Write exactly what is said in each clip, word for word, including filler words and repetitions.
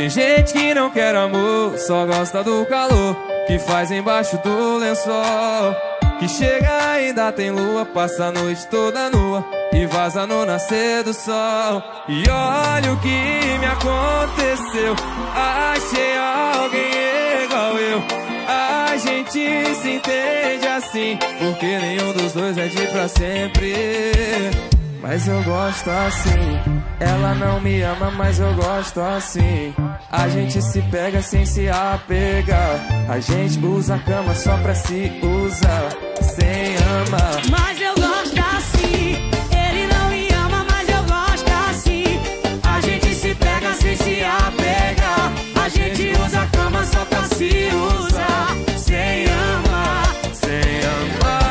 Tem gente que não quer amor, só gosta do calor que faz embaixo do lençol. Que chega ainda tem lua, passa a noite toda nua e vaza no nascer do sol. E olha o que me aconteceu, achei alguém igual eu. A gente se entende assim, porque nenhum dos dois é de pra sempre. Mas eu gosto assim. Ela não me ama, mas eu gosto assim. A gente se pega sem se apegar. A gente usa a cama só pra se usar, sem amar. Mas eu gosto assim. Ele não me ama, mas eu gosto assim. A gente se pega sem se apegar. A gente usa a cama só pra se usar, sem amar, sem amar.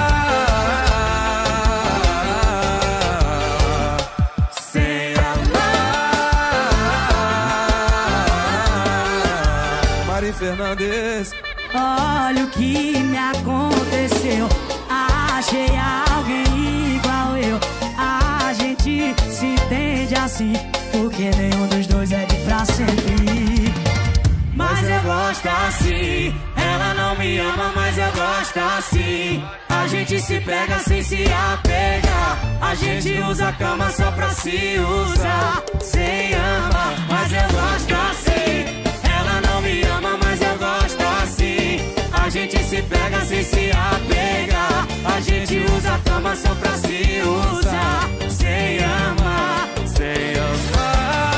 Fernandes. Olha o que me aconteceu, achei alguém igual eu. A gente se entende assim, porque nenhum dos dois é de pra sempre. Mas eu gosto assim. Ela não me ama, mas eu gosto assim. A gente se pega sem se apegar. A gente usa a cama só pra se usar, sem amar. Mas eu gosto assim. Me ama, mas eu gosto assim. A gente se pega sem se apegar. A gente usa a cama só pra se usar, sem amar, sem amar,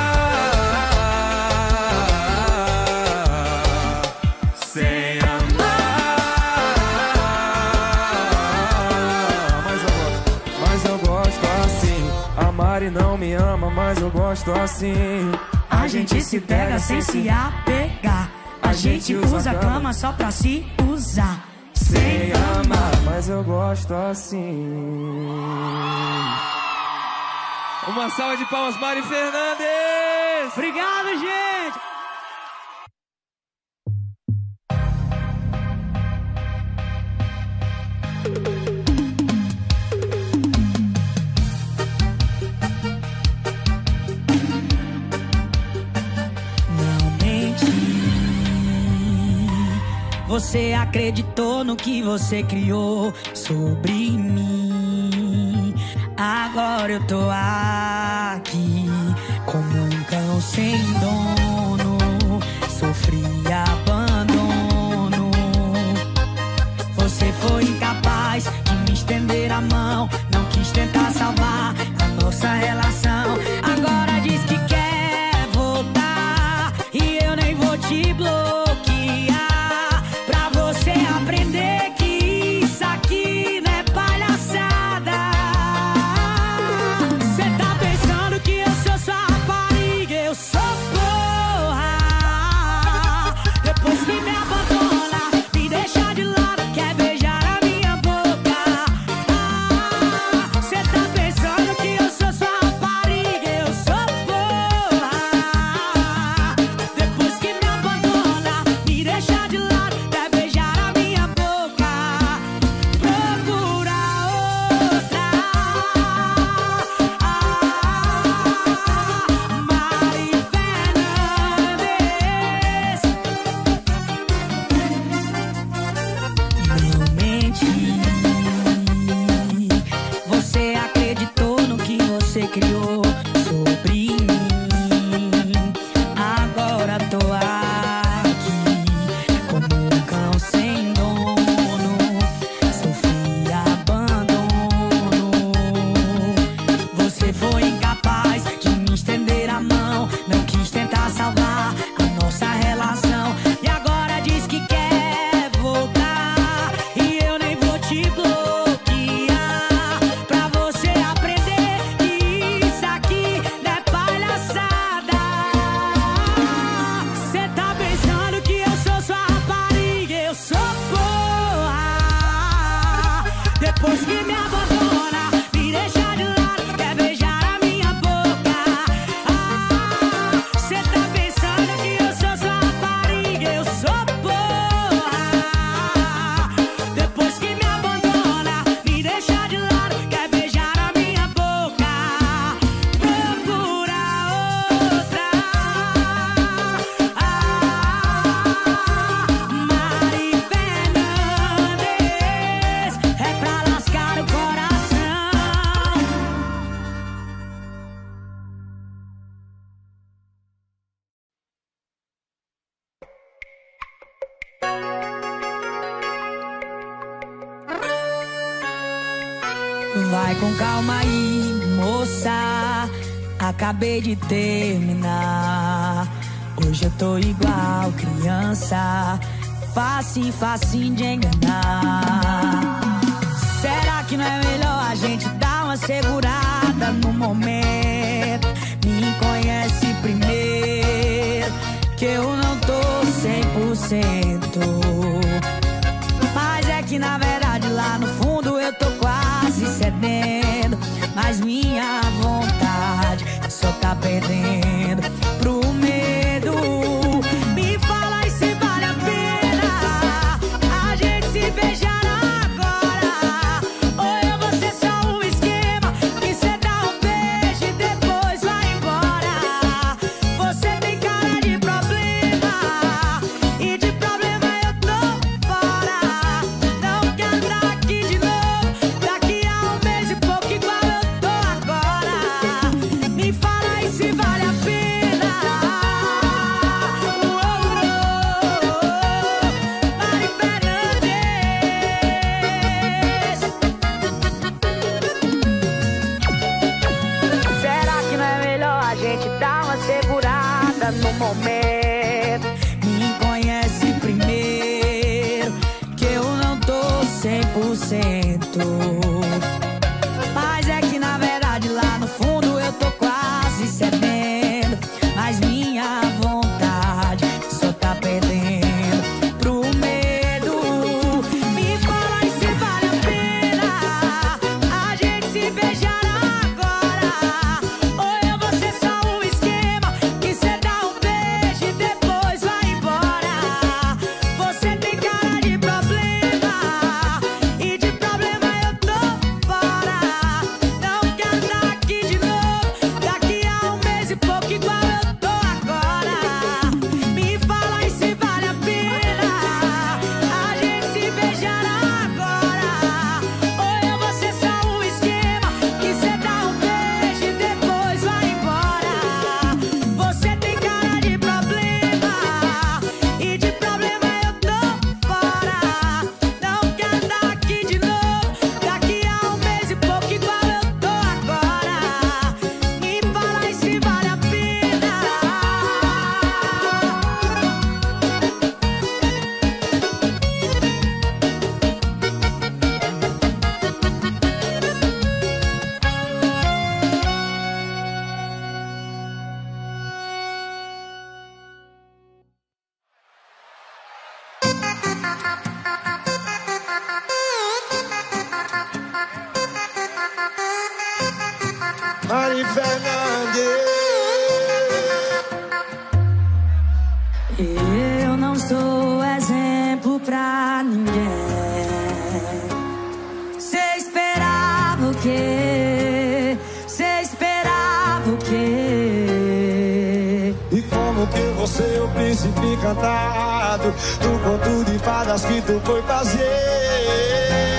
sem amar. Mas eu gosto, mas eu gosto assim. A Mari não me ama, mas eu gosto assim. A gente se pega sem se apegar. A gente usa a cama só pra se usar, sem amar. Mas eu gosto assim. Uma salva de palmas, Mari Fernandes. Obrigado, gente. Você acreditou no que você criou sobre mim. Agora eu tô aqui como um cão sem dono. Sofri abandono. Você foi incapaz de me estender a mão. Não quis tentar salvar a nossa relação. Agora diz que quer voltar e eu nem vou te bloquear. Aprender que isso aqui não é palhaçada. Cê tá pensando que eu sou sua rapariga, eu sou porra. Depois Vai com calma aí, moça, acabei de terminar. Hoje eu tô igual criança, facinho, facinho de enganar. Será que não é melhor a gente dar uma segurada no momento? Me conhece primeiro, que eu não tô cem por cento. Mas é que na verdade lá no fundo eu tô quase cedendo, mas minha vontade só tá perdendo pro medo. Me fala aí se vale a pena a gente se beijar agora, ou eu vou ser só um esquema que cê dá um beijo e depois vai embora. Você tem cara de problema e de problema eu tô fora. Não quero estar aqui de novo daqui a um mês e pouco igual eu tô agora. Me fala aí se vale a pena. Uou, uou, Mari Fernandes. Será que não é melhor a gente dar uma segurada no momento? Me conhece primeiro, que eu não tô cem por cento. Mas é que na verdade lá no fundo eu tô quase cedendo, mas minha vontade só tá perdendo pro medo. Me fala aí se vale a pena a gente se beijar agora, ou eu vou ser só um esquema que cê dá um beijo e depois vai embora. Você tem cara de problema e de problema eu tô fora. Não quero estar aqui de novo daqui a um mês e pouco igual eu tô agora. Me fala aí se vale a pena a gente se beijar agora, ou eu vou ser só um esquema que cê dá um beijo e depois vai embora. Você tem cara de problema e de problema eu tô fora. Não quero estar aqui de novo daqui a um mês e pouco igual eu tô agora. Me fala aí se vale a pena. Mari Fernandes. Eu não sou exemplo pra ninguém. Cê esperava o quê? Cê esperava o quê? E como que você, o príncipe encantado, do conto de fadas que tu foi fazer?